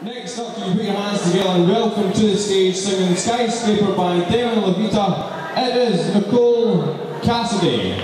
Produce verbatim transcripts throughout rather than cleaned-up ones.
Next up, can you put your hands together and welcome to the stage singing Skyscaper by Demi and Lovato. It is Nicole Cassidy.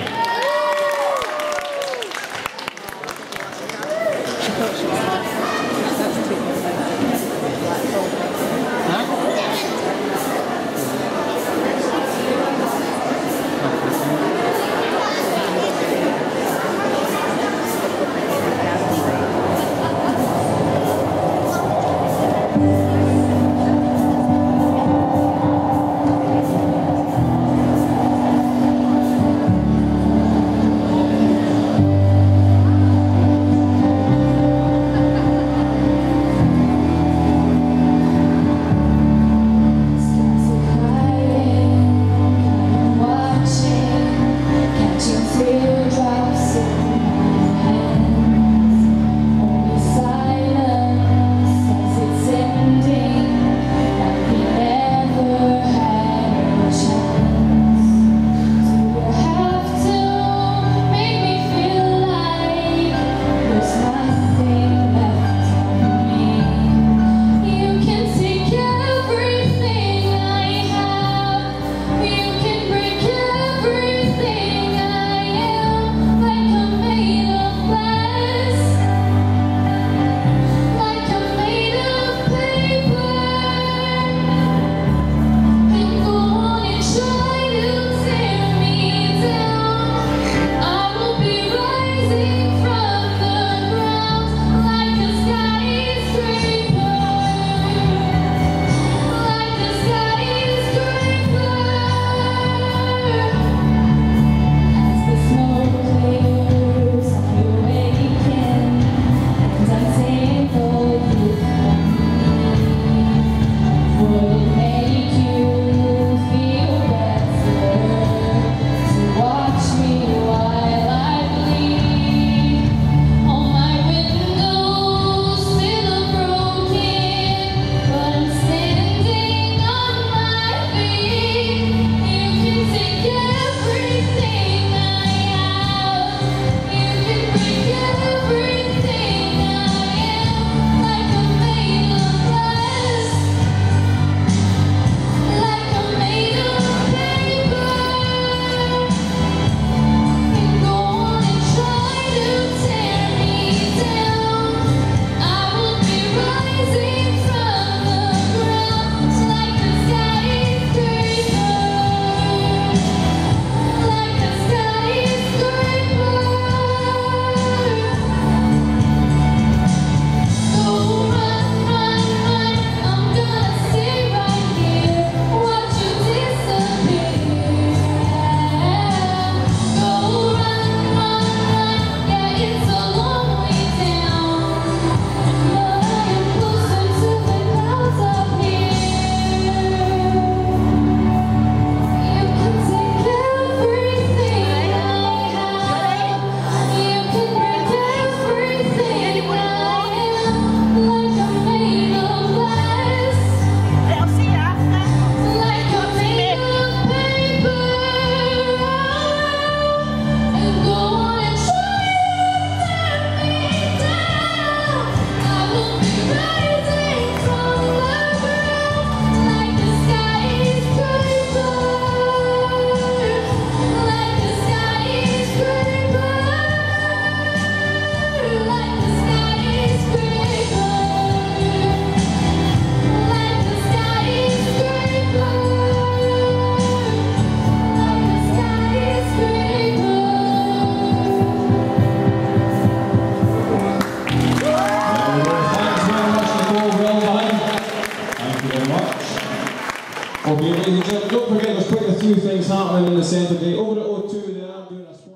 Okay, ladies and gentlemen, don't forget there's quite a few things happening in the centre today. Over at O two, they are doing a